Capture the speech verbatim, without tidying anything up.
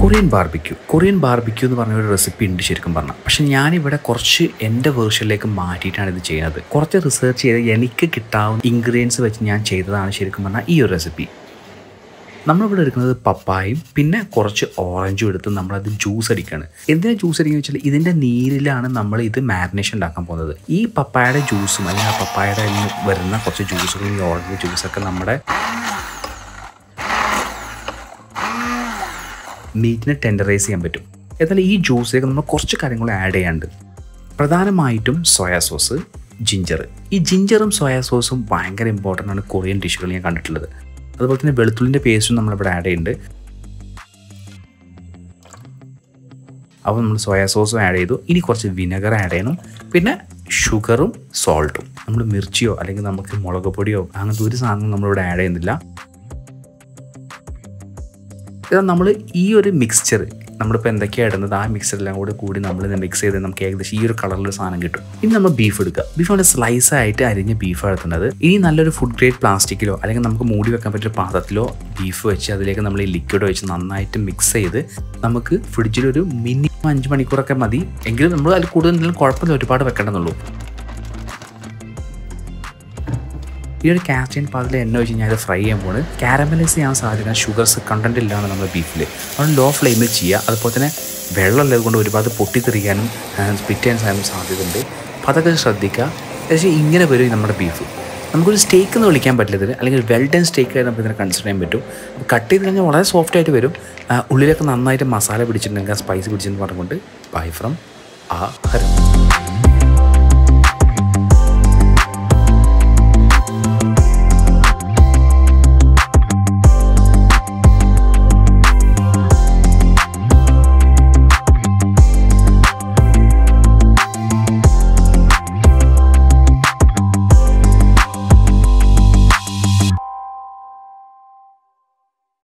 Korean barbecue Korean barbecue എന്ന് പറഞ്ഞ ഒരു റെസിപ്പി ഉണ്ട് ശരിക്കും പറഞ്ഞാൽ. പക്ഷെ ഞാനിവിടെ കുറച്ച് എൻ്റെ വേർഷനിലേക്ക് മാറ്റിയിട്ടാണ് ഇത് ചെയ്യുന്നത്. കുറച്ച് റിസർച്ച് ചെയ്ത് എനിക്ക് കിട്ടാവുന്ന ഇൻഗ്രീഡിയൻസ് വെച്ച് ഞാൻ ചെയ്തതാണ് ശരിക്കും പറഞ്ഞാൽ ഈ ഒരു റെസിപ്പി. നമ്മളിവിടെ എടുക്കുന്നത് പപ്പായയും പിന്നെ കുറച്ച് ഓറഞ്ചും എടുത്ത് നമ്മളത് ജ്യൂസ് അടിക്കുകയാണ്. എന്തിനാണ് ജ്യൂസ് അടിക്കുക വെച്ചാൽ ഇതിൻ്റെ നീരിലാണ് നമ്മൾ ഇത് മാരിനേഷൻ ഉണ്ടാക്കാൻ പോകുന്നത്. ഈ പപ്പായയുടെ ജ്യൂസും അല്ലെങ്കിൽ ആ പപ്പായയുടെ വരുന്ന കുറച്ച് ജ്യൂസുകളും ഈ ഓറഞ്ച് ജ്യൂസൊക്കെ നമ്മുടെ മീറ്റിനെ ടെൻഡറൈസ് ചെയ്യാൻ പറ്റും. എന്നാൽ ഈ ജ്യൂസിലേക്ക് നമ്മൾ കുറച്ച് കാര്യങ്ങൾ ആഡ് ചെയ്യാനുണ്ട്. പ്രധാനമായിട്ടും സോയാ സോസ്, ജിഞ്ചർ. ഈ ജിഞ്ചറും സോയാ സോസും ഭയങ്കര ഇമ്പോർട്ടൻ്റ് ആണ് കൊറിയൻ ഡിഷുകൾ ഞാൻ കണ്ടിട്ടുള്ളത്. അതുപോലെ തന്നെ വെളുത്തുള്ളിൻ്റെ പേസ്റ്റും നമ്മളിവിടെ ആഡ് ചെയ്യുന്നുണ്ട്. അപ്പോൾ നമ്മൾ സോയാ സോസും ആഡ് ചെയ്തു. ഇനി കുറച്ച് വിനെഗർ ആഡ് ചെയ്യണം. പിന്നെ ഷുഗറും സോൾട്ടും. നമ്മൾ മിർച്ചിയോ അല്ലെങ്കിൽ നമുക്ക് മുളക് പൊടിയോ അങ്ങനത്തെ ഒരു സാധനം നമ്മളിവിടെ ആഡ് ചെയ്യുന്നില്ല. ഇതാ നമ്മൾ ഈ ഒരു മിക്സ്ചർ നമ്മളിപ്പോൾ എന്തൊക്കെയാണ് ഇടുന്നത് ആ മിക്സറെല്ലാം കൂടെ കൂടി നമ്മളിത് മിക്സ് ചെയ്ത് നമുക്ക് ഏകദേശം ഈ ഒരു കളറിലൊരു സാധനം കിട്ടും. ഇനി നമ്മൾ ബീഫ് എടുക്കുക. ബീഫ് നല്ല സ്ലൈസായിട്ട് അരിഞ്ഞ് ബീഫ് എടുക്കുന്നത്. ഇനി നല്ലൊരു ഫുഡ് ഗ്രേഡ് പ്ലാസ്റ്റിക്കിലോ അല്ലെങ്കിൽ നമുക്ക് മൂടി വെക്കാൻ പറ്റിയ പാത്രത്തിലോ ബീഫ് വെച്ച് അതിലേക്ക് നമ്മൾ ഈ ലിക്വിഡ് വെച്ച് നന്നായിട്ട് മിക്സ് ചെയ്ത് നമുക്ക് ഫ്രിഡ്ജിലൊരു മിനിമം അഞ്ച് മണിക്കൂറൊക്കെ മതി. എങ്കിലും നമ്മൾ അതിൽ കൂടുതൽ എന്തെങ്കിലും കുഴപ്പമില്ല, ഒരുപാട് വെക്കണമെന്നുള്ളൂ. ഈ ഒരു കാസ്റ്റൈൻ പാത്രത്തിൽ എണ്ണ വെച്ച് ഞാൻ അത് ഫ്രൈ ചെയ്യുമ്പോൾ കാരമലൈസ് ചെയ്യാൻ സാധിക്കുന്ന ഷുഗർസ് കണ്ടന്റ് ഇല്ലാണ് നമ്മുടെ ബീഫിൽ. അതുകൊണ്ട് ലോ ഫ്ലെയിമിൽ ചെയ്യുക. അതുപോലെ തന്നെ വെള്ളമുള്ളത് കൊണ്ട് ഒരുപാട് പൊട്ടിത്തെറിക്കാനും സ്പിറ്റ് ചെയ്യാൻ സാധനം സാധ്യതയുണ്ട്. അപ്പോൾ അതൊക്കെ ശ്രദ്ധിക്കുക. പക്ഷേ ഇങ്ങനെ വരും നമ്മുടെ ബീഫ്. നമുക്കൊരു സ്റ്റേക്ക് എന്ന് വിളിക്കാൻ പറ്റില്ല, അല്ലെങ്കിൽ വെൽ ഡൺ സ്റ്റേക്ക് ആയിട്ട് നമുക്ക് ഇതിനെ കൺസിഡർ ചെയ്യാൻ പറ്റും. അപ്പോൾ കട്ട് ചെയ്ത് കഴിഞ്ഞാൽ വളരെ സോഫ്റ്റ് ആയിട്ട് വരും. ഉള്ളിലൊക്കെ നന്നായിട്ട് മസാല പിടിച്ചിട്ടുണ്ടെങ്കിൽ സ്പൈസ് പിടിച്ചെന്ന് പറഞ്ഞുകൊണ്ട് ബൈ ഫ്രം aaHarem.